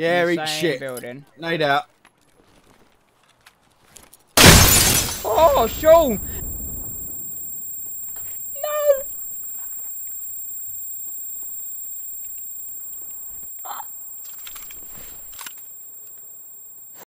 Yeah, in the eat same shit. building. No doubt. Oh, Sean!